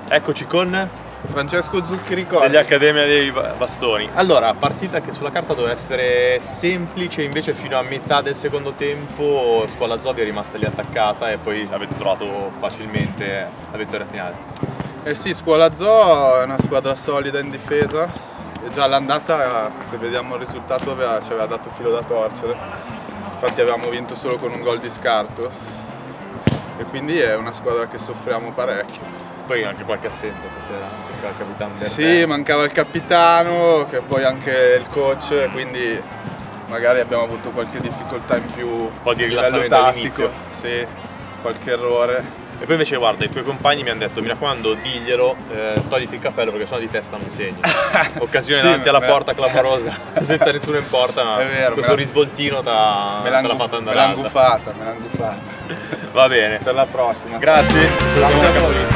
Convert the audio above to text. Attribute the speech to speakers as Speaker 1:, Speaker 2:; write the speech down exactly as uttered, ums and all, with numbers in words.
Speaker 1: Eccoci con
Speaker 2: Francesco Zucchericordi
Speaker 1: degli Accademia dei Bastoni. Allora, partita che sulla carta doveva essere semplice, invece fino a metà del secondo tempo Scuola Zoo vi è rimasta lì attaccata e poi avete trovato facilmente la vittoria finale.
Speaker 2: Eh sì, Scuola Zoo è una squadra solida in difesa e già l'andata, se vediamo il risultato, aveva, ci aveva dato filo da torcere. Infatti avevamo vinto solo con un gol di scarto e quindi è una squadra che soffriamo parecchio.
Speaker 1: Poi anche qualche assenza stasera, perché il capitano del
Speaker 2: Sì, mancava il capitano, che poi anche il coach, quindi magari abbiamo avuto qualche difficoltà in più,
Speaker 1: un po' di
Speaker 2: a livello
Speaker 1: rilassamento
Speaker 2: tattico,
Speaker 1: all'inizio.
Speaker 2: sì, qualche errore.
Speaker 1: E poi invece guarda, i tuoi compagni mi hanno detto, mi raccomando, diglielo, eh, togliti il cappello perché sennò di testa non segni. Occasione
Speaker 2: Sì,
Speaker 1: davanti alla
Speaker 2: beh.
Speaker 1: porta clamorosa, senza nessuno in porta, ma
Speaker 2: È vero,
Speaker 1: questo
Speaker 2: me la-
Speaker 1: risvoltino te l'ha
Speaker 2: Me l'hanno
Speaker 1: te l'ha
Speaker 2: guf-
Speaker 1: fatta
Speaker 2: me
Speaker 1: andare
Speaker 2: l'han
Speaker 1: alta.
Speaker 2: gufata, me l'han gufata.
Speaker 1: Va bene.
Speaker 2: Per la prossima.
Speaker 1: Grazie,
Speaker 2: Grazie a voi.